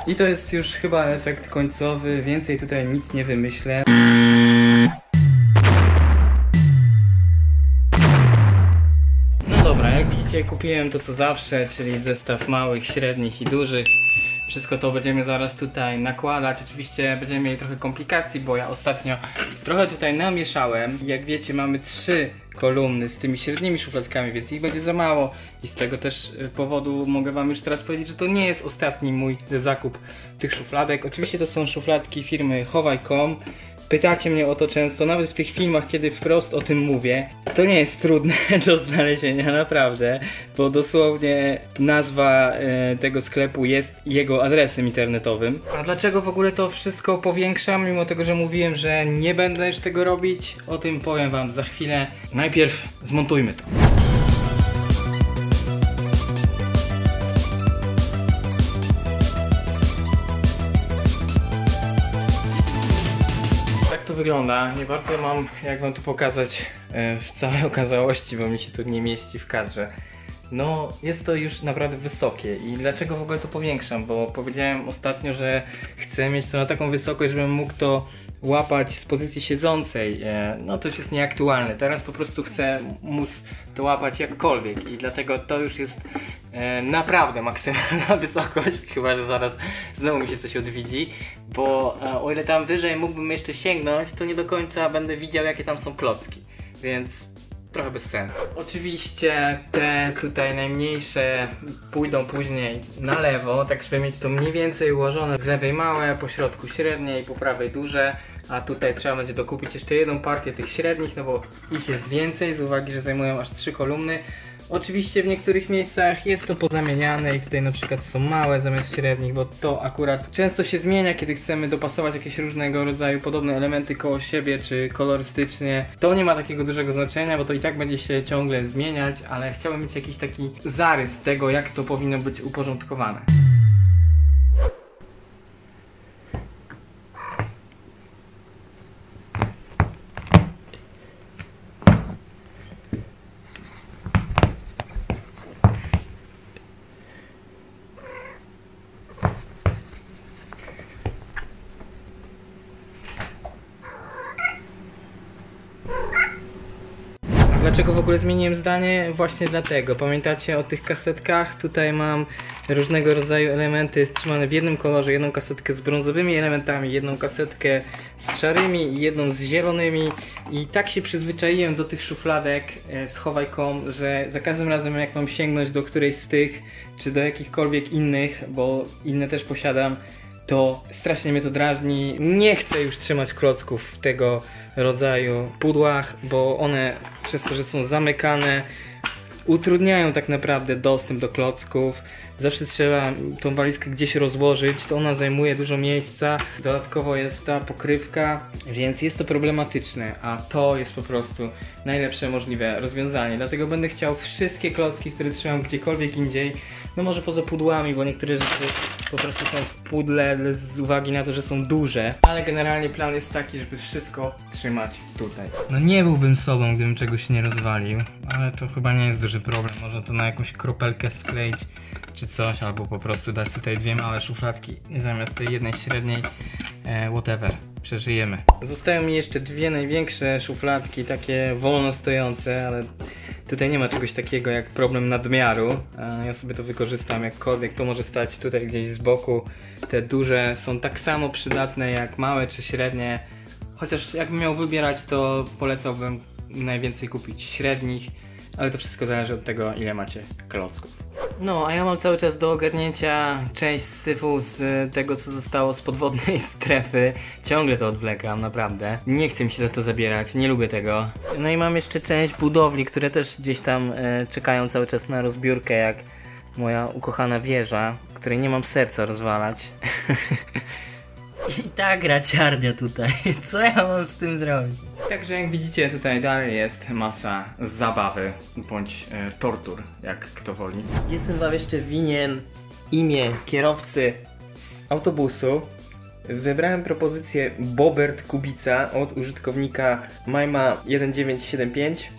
I to jest już chyba efekt końcowy, więcej tutaj nic nie wymyślę. No dobra, jak widzicie kupiłem to co zawsze, czyli zestaw małych, średnich i dużych. Wszystko to będziemy zaraz tutaj nakładać. Oczywiście będziemy mieli trochę komplikacji, bo ja ostatnio trochę tutaj namieszałem. Jak wiecie, mamy 3 kolumny z tymi średnimi szufladkami, więc ich będzie za mało. I z tego też powodu mogę wam już teraz powiedzieć, że to nie jest ostatni mój zakup tych szufladek. Oczywiście to są szufladki firmy Chowaj.com. Pytacie mnie o to często, nawet w tych filmach, kiedy wprost o tym mówię. To nie jest trudne do znalezienia, naprawdę, bo dosłownie nazwa tego sklepu jest jego adresem internetowym. A dlaczego w ogóle to wszystko powiększam, mimo tego, że mówiłem, że nie będę już tego robić? O tym powiem wam za chwilę. Najpierw zmontujmy to. To wygląda. Nie bardzo mam jak wam to pokazać w całej okazałości, bo mi się to nie mieści w kadrze. No jest to już naprawdę wysokie i dlaczego w ogóle to powiększam, bo powiedziałem ostatnio, że chcę mieć to na taką wysokość, żebym mógł to łapać z pozycji siedzącej. No to już jest nieaktualne, teraz po prostu chcę móc to łapać jakkolwiek i dlatego to już jest naprawdę maksymalna wysokość, chyba że zaraz znowu mi się coś odwiedzi, bo o ile tam wyżej mógłbym jeszcze sięgnąć, to nie do końca będę widział jakie tam są klocki, więc trochę bez sensu. Oczywiście te tutaj najmniejsze pójdą później na lewo, tak żeby mieć to mniej więcej ułożone. Z lewej małe, po środku średnie i po prawej duże. A tutaj trzeba będzie dokupić jeszcze jedną partię tych średnich, no bo ich jest więcej z uwagi, że zajmują aż 3 kolumny. Oczywiście w niektórych miejscach jest to pozamieniane i tutaj na przykład są małe zamiast średnich, bo to akurat często się zmienia, kiedy chcemy dopasować jakieś różnego rodzaju podobne elementy koło siebie, czy kolorystycznie. To nie ma takiego dużego znaczenia, bo to i tak będzie się ciągle zmieniać, ale chciałbym mieć jakiś taki zarys tego, jak to powinno być uporządkowane. Dlaczego w ogóle zmieniłem zdanie? Właśnie dlatego. Pamiętacie o tych kasetkach? Tutaj mam różnego rodzaju elementy trzymane w jednym kolorze. Jedną kasetkę z brązowymi elementami, jedną kasetkę z szarymi i jedną z zielonymi. I tak się przyzwyczaiłem do tych szufladek z Chowaj.com, że za każdym razem jak mam sięgnąć do którejś z tych, czy do jakichkolwiek innych, bo inne też posiadam, to strasznie mnie to drażni. Nie chcę już trzymać klocków w tego rodzaju pudłach, bo one przez to, że są zamykane, utrudniają tak naprawdę dostęp do klocków. Zawsze trzeba tą walizkę gdzieś rozłożyć, to ona zajmuje dużo miejsca. Dodatkowo jest ta pokrywka, więc jest to problematyczne, a to jest po prostu najlepsze możliwe rozwiązanie. Dlatego będę chciał wszystkie klocki, które trzymam gdziekolwiek indziej, no może poza pudłami, bo niektóre rzeczy po prostu są w pudle z uwagi na to, że są duże, ale generalnie plan jest taki, żeby wszystko trzymać tutaj. No nie byłbym sobą, gdybym czegoś nie rozwalił, ale to chyba nie jest duży problem. Można to na jakąś kropelkę skleić czy coś, albo po prostu dać tutaj 2 małe szufladki zamiast tej jednej średniej, whatever, przeżyjemy. Zostają mi jeszcze 2 największe szufladki, takie wolno stojące, ale tutaj nie ma czegoś takiego jak problem nadmiaru. Ja sobie to wykorzystam jakkolwiek, to może stać tutaj gdzieś z boku. Te duże są tak samo przydatne jak małe czy średnie, chociaż jakbym miał wybierać, to polecałbym najwięcej kupić średnich, ale to wszystko zależy od tego, ile macie klocków. No, a ja mam cały czas do ogarnięcia część syfu z tego, co zostało z podwodnej strefy. Ciągle to odwlekam, naprawdę. Nie chcę mi się za to zabierać, nie lubię tego. No i mam jeszcze część budowli, które też gdzieś tam czekają cały czas na rozbiórkę, jak moja ukochana wieża, której nie mam serca rozwalać. I ta graciarnia tutaj, co ja mam z tym zrobić? Także jak widzicie, tutaj dalej jest masa zabawy bądź tortur, jak kto woli. Jestem wam jeszcze winien imię kierowcy autobusu. Wybrałem propozycję Bobert Kubica od użytkownika Majma1975.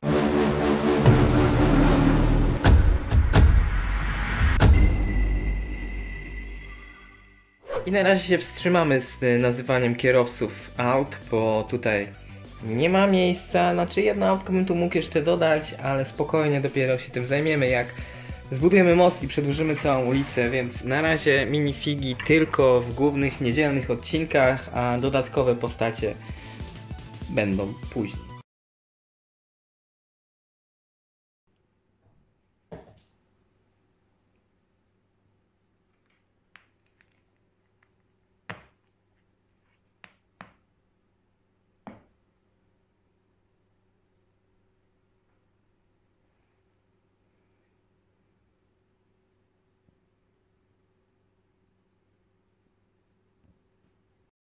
I na razie się wstrzymamy z nazywaniem kierowców aut, bo tutaj nie ma miejsca. Znaczy jedno autko bym tu mógł jeszcze dodać, ale spokojnie dopiero się tym zajmiemy, jak zbudujemy most i przedłużymy całą ulicę, więc na razie minifigi tylko w głównych niedzielnych odcinkach, a dodatkowe postacie będą później.